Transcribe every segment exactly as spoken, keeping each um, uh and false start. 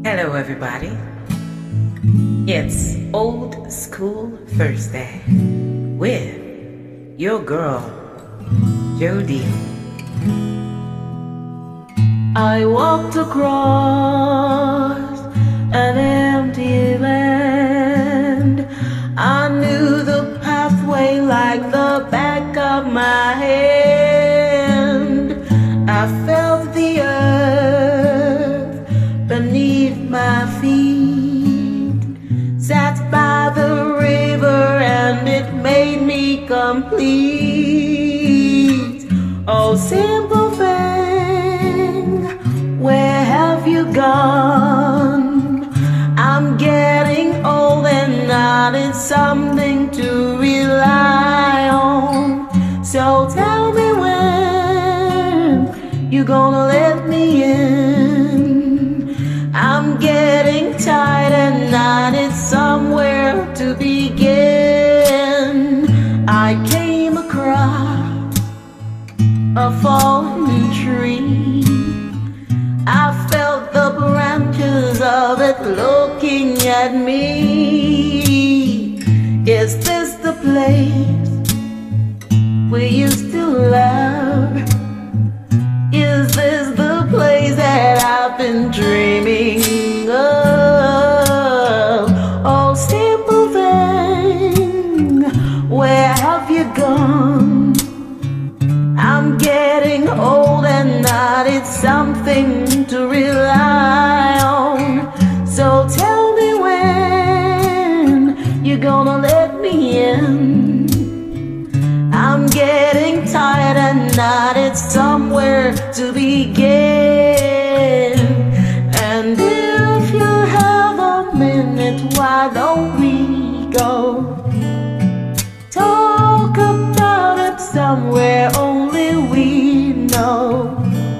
Hello everybody, it's Old School Thursday with your girl, Jody. I walked across an empty land. I knew the pathway like the back of my hand. I felt the earth beneath my feet, sat by the river and it made me complete. Oh, simple thing, where have you gone? I'm getting old and I need something to rely on. So tell me when you gonna let me in. I'm getting tired and I need somewhere to begin. I came across a fallen tree. I felt the branches of it looking at me. Is this the place we used to love? Is this the place that I've been dreaming of? Oh, simple thing, where have you gone? I'm getting old and I need something to rely on. So tell me when you're gonna let me in. I'm getting tired and I need somewhere to begin. And if you have a minute, why don't we go talk about it somewhere only we know?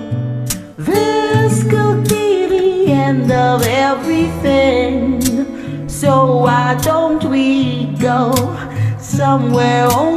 This could be the end of everything, so why don't we go somewhere only